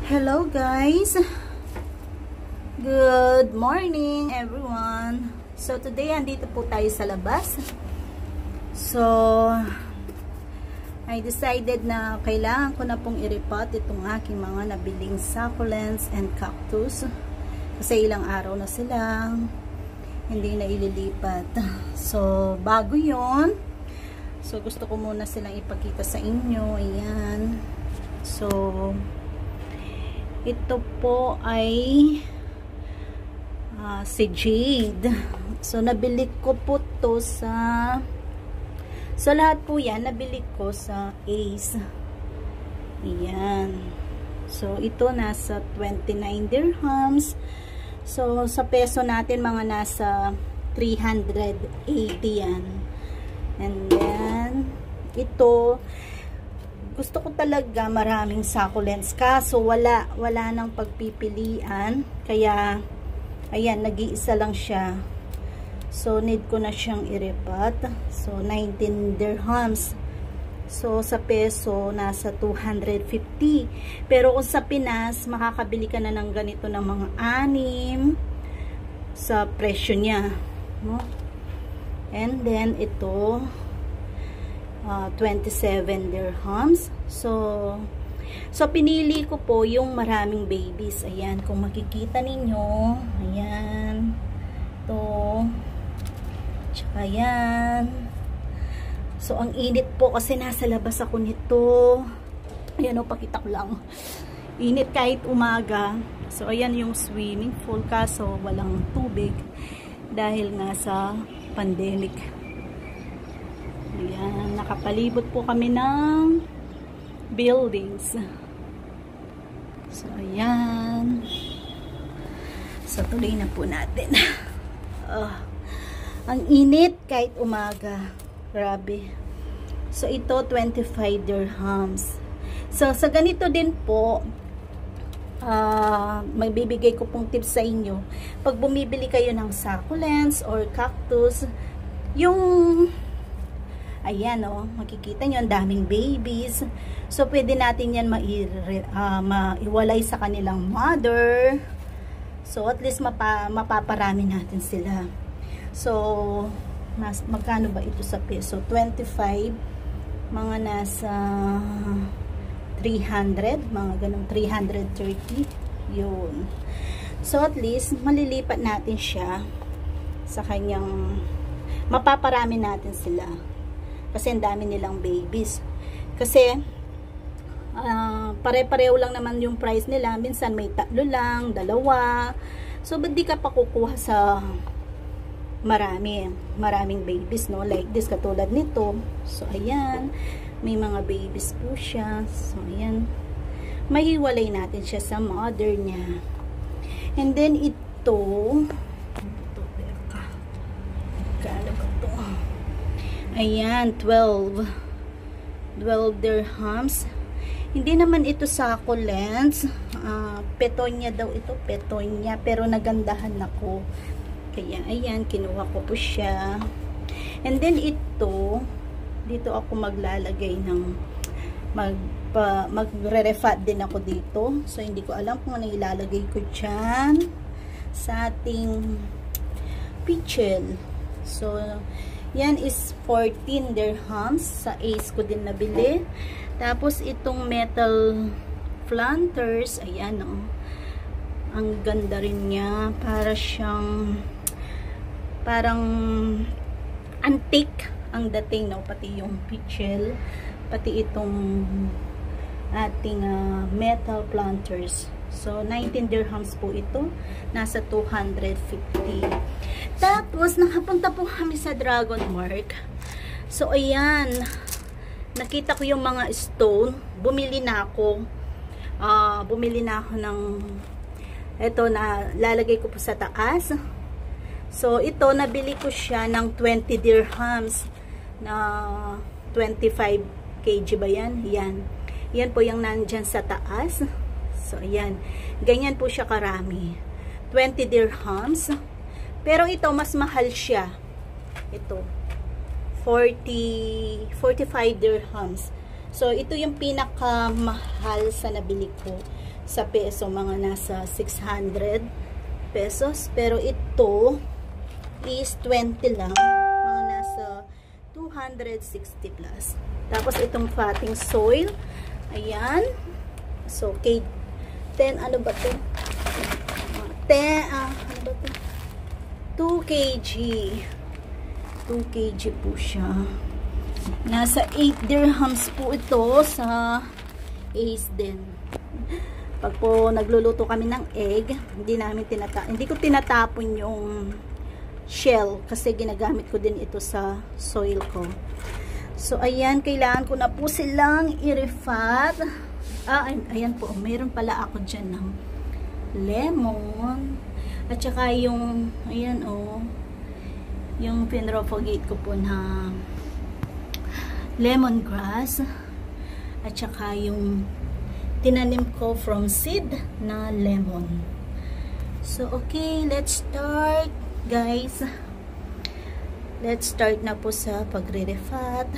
Hello guys, good morning everyone. So today andito po tayo sa labas. So I decided na kailangan ko na pong i-repot itong aking mga nabiling succulents and cactus kasi ilang araw na silang hindi na ililipat. So bago yon, so gusto ko muna silang ipakita sa inyo. Ayan. So ito po ay si Jade. So nabili ko po to sa lahat po yan nabili ko sa Ace. Ayan. So ito nasa 29 dirhams. So sa peso natin mga nasa 380 yan. And then ito, gusto ko talaga maraming succulents, kaso wala nang pagpipilian, kaya ayan, nag-iisa lang siya. So need ko na siyang i-repot. So 19 dirhams. So sa peso nasa 250. Pero kung sa Pinas, makakabili ka na ng ganito ng mga 6 sa presyo niya, no? And then ito 27 dirhams. So pinili ko po yung maraming babies. Ayan, kung makikita ninyo, ayan, to, tsaka yan. So ang init po kasi nasa labas ako nito. Ayan o, pakita ko lang, init kahit umaga. So ayan yung swimming pool, kaso walang tubig dahil nga sa pandemic. Ayan, nakapalibot po kami ng buildings. So, ayan. So, tuloy na po natin. Ang init kahit umaga. Grabe. So, ito 25 dirhams. So, sa ganito din po, magbibigay ko pong tips sa inyo. Pag bumibili kayo ng succulents or cactus, yung ayan o, makikita nyo ang daming babies. So pwede natin yan maiwalay sa kanilang mother. So at least mapaparami natin sila. So magkano ba ito sa peso? 25, mga nasa 300, mga ganun 330 yun. So at least malilipat natin siya sa kanyang, mapaparami natin sila kasi ang dami nilang babies. Kasi pare-pareho lang naman yung price nila. Minsan may 3 lang, 2. So ba't di ka pa kukuha sa maraming babies, no? Like this, katulad nito. So ayan, may mga babies po siya. So ayan, mahiwalay natin siya sa mother niya. And then ito kano ba ito? Ayan, 12 dirhams. Hindi naman ito succulents. Petonia daw ito, petonia. Pero nagandahan ako. Kaya, ayan, kinuha ko po siya. And then ito, dito ako maglalagay ng, magre-refat din ako dito. So, hindi ko alam kung ano ilalagay ko dyan sa ating pichel. So, yan is 14 dirhams. Sa Ace ko din nabili. Tapos itong metal planters, ayan o, ang ganda rin niya. Para siyang parang antique ang dating, no? Pati yung pichel, pati itong ating metal planters. So 19 dirhams po ito, nasa 250. Tapos nakapunta po kami sa Dragon Mark. So ayan, nakita ko yung mga stone. Bumili na ako ng ito na lalagay ko po sa taas. So ito, nabili ko siya ng 20 dirhams na 25 kg ba yan? Yan po yung nandyan sa taas. So ayan, ganyan po siya karami, 20 dirhams. Pero ito mas mahal siya. Ito 45 dirhams. So ito yung pinakamahal sa nabili ko. sa peso, mga nasa 600 pesos. Pero ito is 20 lang, mga nasa 260 plus. Tapos itong fatting soil, ayan. So, 10, ano ba to? 10, ano ba to? 2 kg. 2 kg po siya. Nasa 8 dirhams po ito sa Ace din. Pag po nagluluto kami ng egg, hindi ko tinatapon yung shell kasi ginagamit ko din ito sa soil ko. So, ayan, kailangan ko na po silang i-refat. Ayan po, mayroon pala ako dyan ng lemon. At saka yung, ayan yung pinropagate ko po na lemongrass. At saka yung tinanim ko from seed na lemon. So, okay, let's start, guys. Let's start na po sa pagre-refat.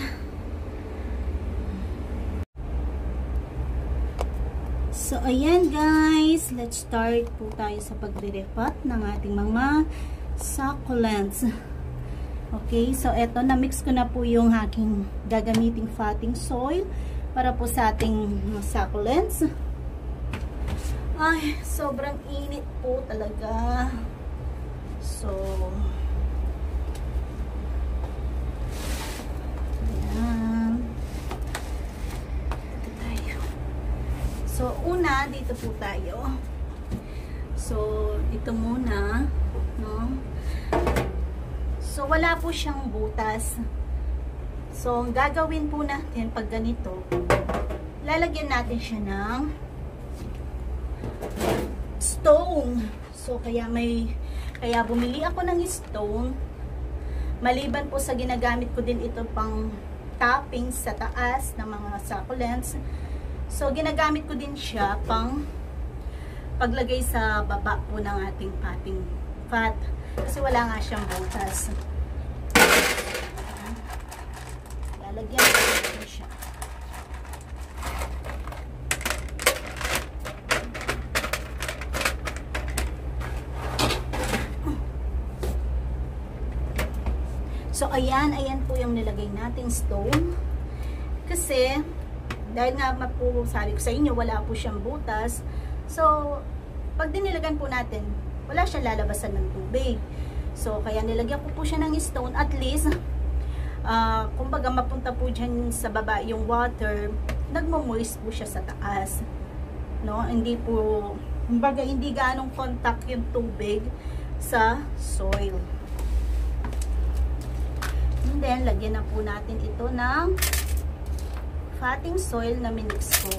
So, ayan, guys. Let's start po tayo sa pagre-refat ng ating mga succulents. Okay, so eto, na-mix ko na po yung aking gagamiting fatting soil para po sa ating succulents. Ay, sobrang init po talaga. So, ayan. Dito tayo. So, una, dito po tayo. So, ito muna, no? So, wala po siyang butas. So, ang gagawin po natin pag ganito, lalagyan natin siya ng stone. So, kaya bumili ako ng stone. Maliban po sa ginagamit ko din ito pang toppings sa taas ng mga succulents. So, ginagamit ko din siya pang paglagay sa baba po ng ating potting fat. Kasi wala nga siyang butas. Lalagyan ko siya. So, ayan po yung nilagay nating stone. Kasi, dahil nga po, sabi ko sa inyo, wala po siyang butas. So, pag dinilagan po natin, wala siyang lalabasan ng tubig. So, kaya nilagyan ko po siya ng stone. At least, kumbaga mapunta po dyan sa baba yung water, nagmo-moist po siya sa taas. No? Hindi po, kumbaga hindi ganong contact yung tubig sa soil. And then, lagyan na po natin ito ng fatting soil na minix ko.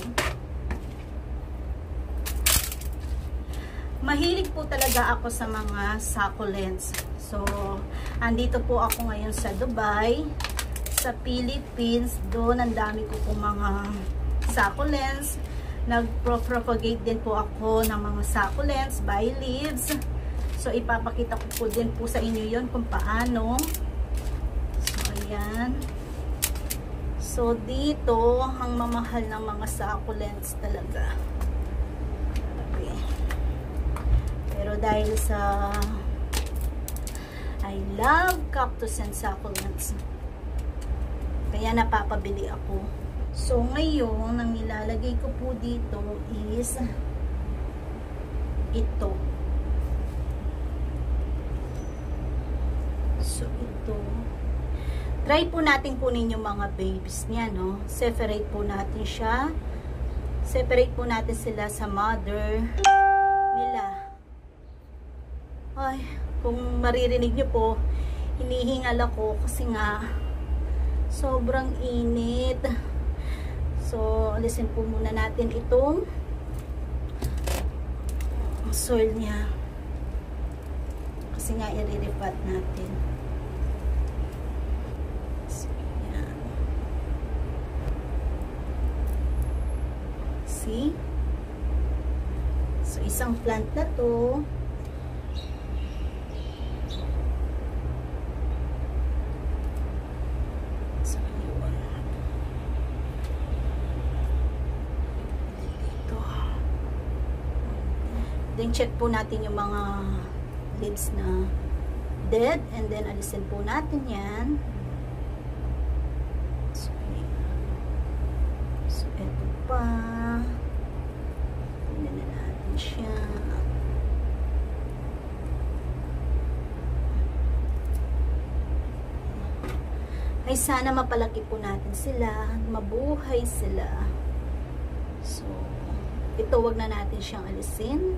Mahilig po talaga ako sa mga succulents. So, andito po ako ngayon sa Dubai, sa Philippines. Doon, ang dami ko po mga succulents. Nag-propagate din po ako ng mga succulents by leaves. So, ipapakita ko po din po sa inyo yon kung paano. So, ayan. So, dito, ang mamahal ng mga succulents talaga. Pero dahil sa I love cactus and succulents, kaya napapabili ako. So ngayon, ang ilalagay ko po dito is ito. So ito. Try po natin kunin yung mga babies niya, no? Separate po natin siya. Separate po natin sila sa mother nila. Ay, kung maririnig nyo po, hinihingal ako kasi nga sobrang init. So, alisin po muna natin itong soil niya. Kasi nga i-refat natin. So, yan. See? So, isang plant na to. Then check po natin yung mga leaves na dead, and then alisin po natin yan. So eto pa, tingnan na natin siya. Ay sana mapalaki po natin sila, mabuhay sila. So ito, wag na natin siyang alisin.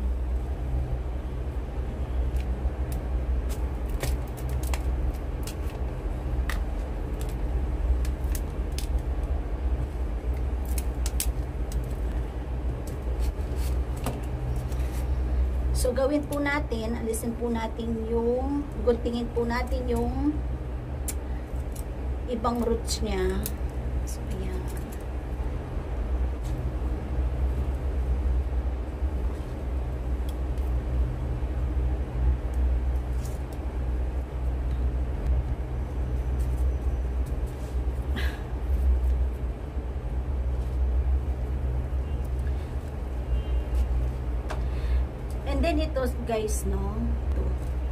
So, gawin po natin, alisin po natin yung, guntingin po natin yung ibang roots niya. So, ayan. And then ito guys, no, ito.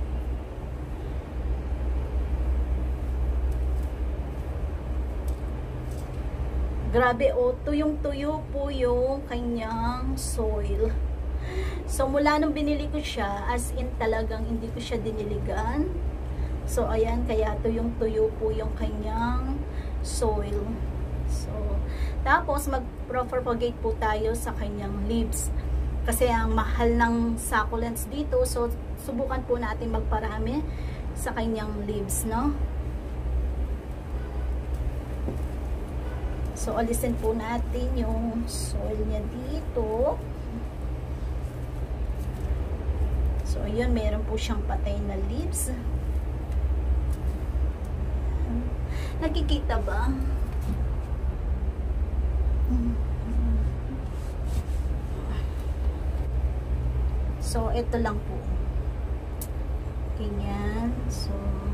Grabe, oh, tuyong-tuyo po yung kanyang soil. So mula nung binili ko siya, as in talagang hindi ko siya diniligan. So ayan, kaya tuyong-tuyo po yung kanyang soil. So tapos mag-propagate po tayo sa kanyang leaves. Kasi ang mahal ng succulents dito, so subukan po natin magparami sa kanyang leaves, no? So alisin po natin yung soil niya dito. So ayun, meron po siyang patay na leaves. Nakikita ba? So, ito lang po. Ganyan. So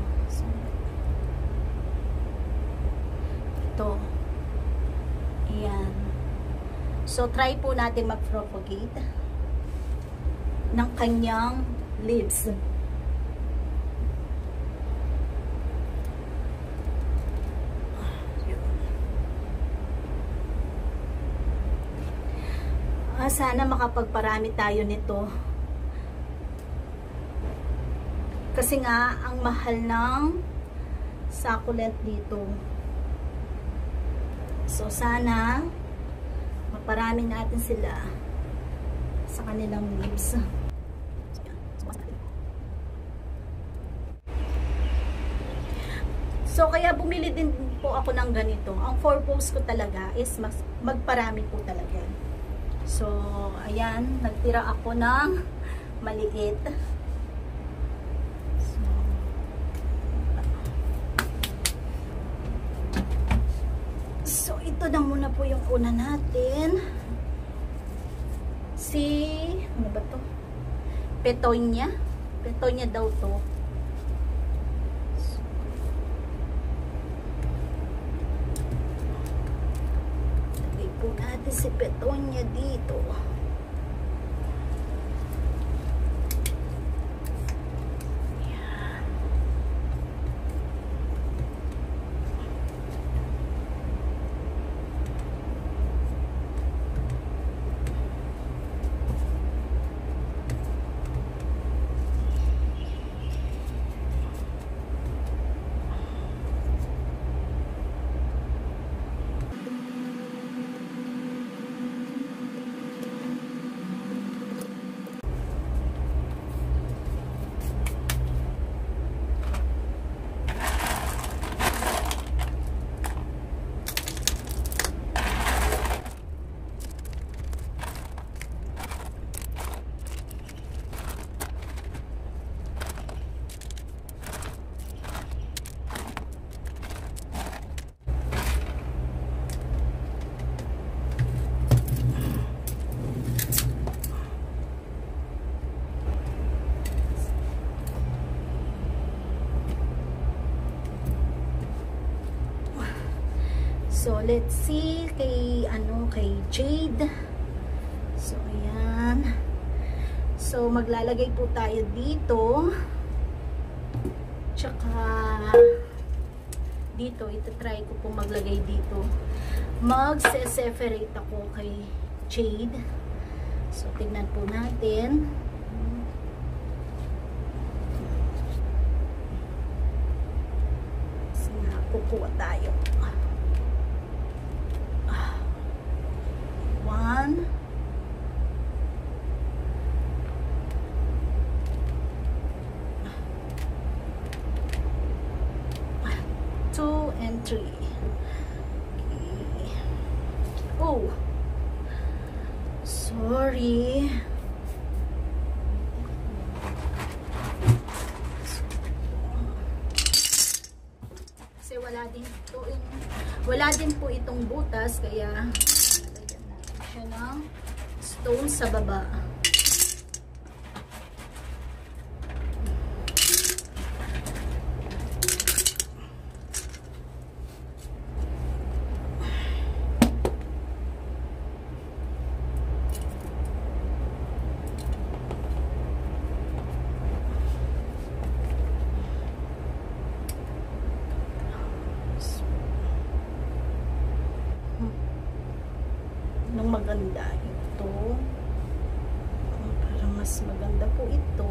ito. Ayan. So, try po natin mag-propagate ng kanyang leaves. Sana makapagparami tayo nito. Kasi nga, ang mahal ng succulent dito. So, sana maparami natin sila sa kanilang leaves. So, kaya bumili din po ako ng ganito. Ang purpose ko talaga is magparami po talaga. So, ayan, nagtira ako ng maliit. So, ito na muna po yung una natin. Ano ba to? Petonia. Petonia daw to. So, lagay po natin si Petonia dito. So, let's see kay Jade. So, ayan. So, maglalagay po tayo dito. Tsaka, dito, ito-try ko po maglagay dito. Mag-separate ako kay Jade. So, tignan po natin. So, kukuha tayo. 1, 2, and 3. Okay. Oh, sorry. Kasi wala din po itong butas, kaya lagyan natin siya ng stone sa baba. Nung maganda ito, parang mas maganda po ito.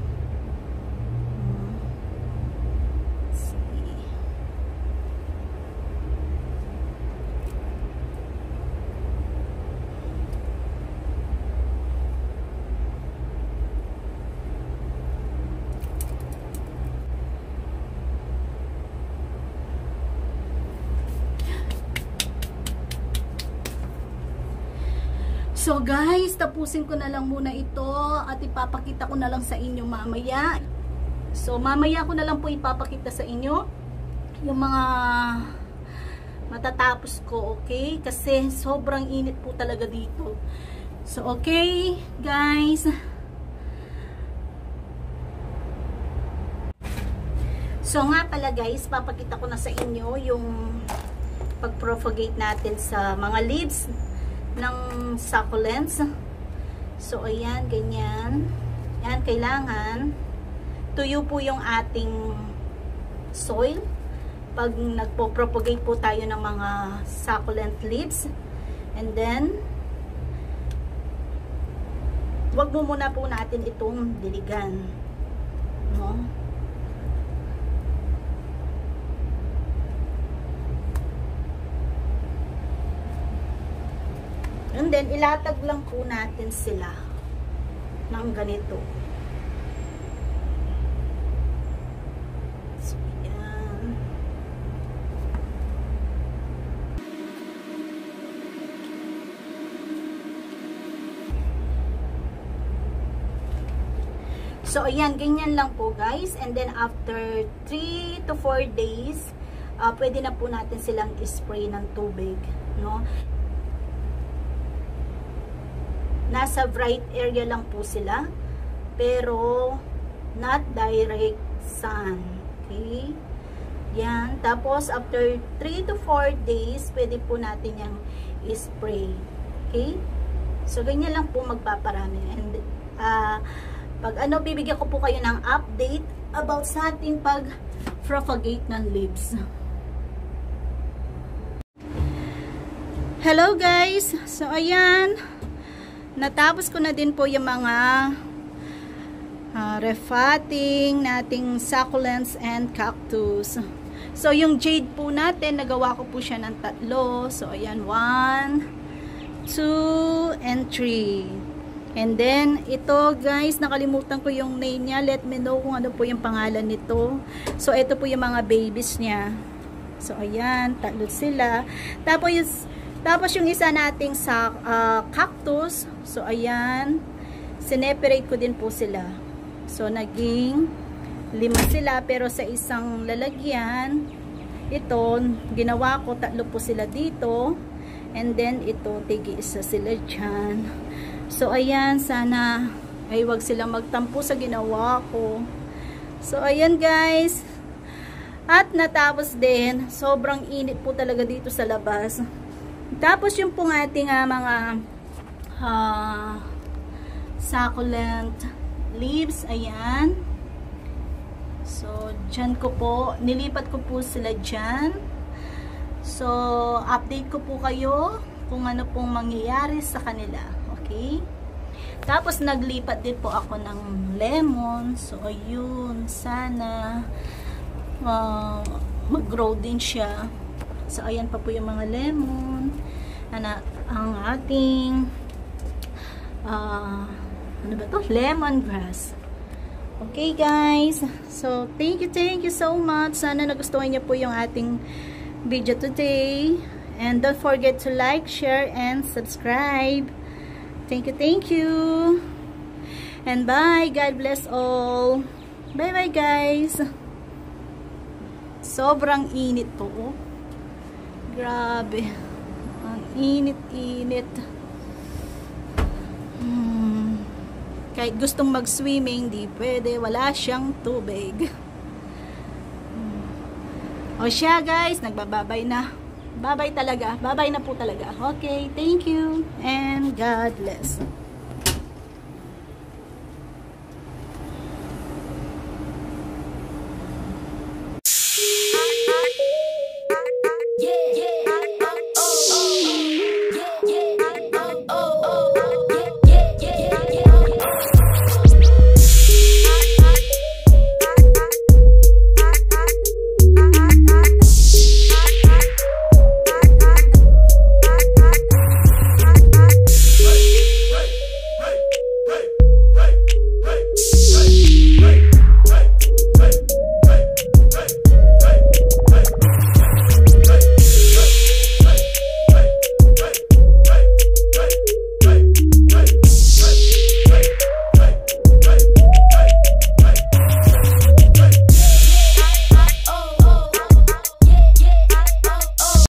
See. So guys, tapusin ko na lang muna ito at ipapakita ko na lang sa inyo mamaya. So mamaya ko na lang po ipapakita sa inyo yung mga matatapos ko, okay? Kasi sobrang init po talaga dito. So okay, guys. So nga pala guys, papakita ko na sa inyo yung pag-propagate natin sa mga leaves ng succulents. So ayan, ganyan. Yan, kailangan tuyo po yung ating soil pag nagpo-propagate po tayo ng mga succulent leaves. And then wag mo muna po natin itong diligan, no? And then, ilatag lang po natin sila ng ganito. So, yan. So, ayan, ganyan lang po guys. And then, after 3 to 4 days, pwede na po natin silang spray ng tubig, no? Nasa bright area lang po sila, pero not direct sun. Okay? Yan. Tapos, after 3 to 4 days, pwede po natin yung spray. Okay? So, ganyan lang po magpaparami. And, pag bibigyan ko po kayo ng update about sa ating pag-propagate ng leaves. Hello guys! So, ayan. Natapos ko na din po yung mga refutting nating succulents and cactus. So, yung jade po natin, nagawa ko po siya ng 3. So, ayan, 1, 2, and 3. And then, ito guys, nakalimutan ko yung name niya. Let me know kung ano po yung pangalan nito. So, ito po yung mga babies niya. So, ayan, 3 sila. Tapos yung isa nating sa cactus, so ayan, sineperate ko din po sila. So naging 5 sila, pero sa isang lalagyan, ito, ginawa ko 3 po sila dito, and then ito, tig-isa sila dyan. So ayan, sana ay wag silang magtampo sa ginawa ko. So ayan guys, at natapos din, sobrang init po talaga dito sa labas. Tapos yung pong ating mga succulent leaves. Ayan. So, dyan ko po, nilipat ko po sila dyan. So, update ko po kayo kung ano pong mangyayari sa kanila. Okay? Tapos, naglipat din po ako ng lemon. So, ayun, sana mag-grow din siya. So, ayan pa po yung mga lemon. Ang ating ano ba to? Lemongrass. Okay, guys. So, thank you so much. Sana nagustuhan niyo po yung ating video today. And don't forget to like, share, and subscribe. Thank you. And bye. God bless all. Bye-bye, guys. Sobrang init po. Oh. Grabe. Ang init-init. Kahit gustong mag-swimming, di pwede. Wala siyang tubig. O siya, guys. Nagbababay na. Babay talaga. Babay na po talaga. Okay. Thank you. And God bless.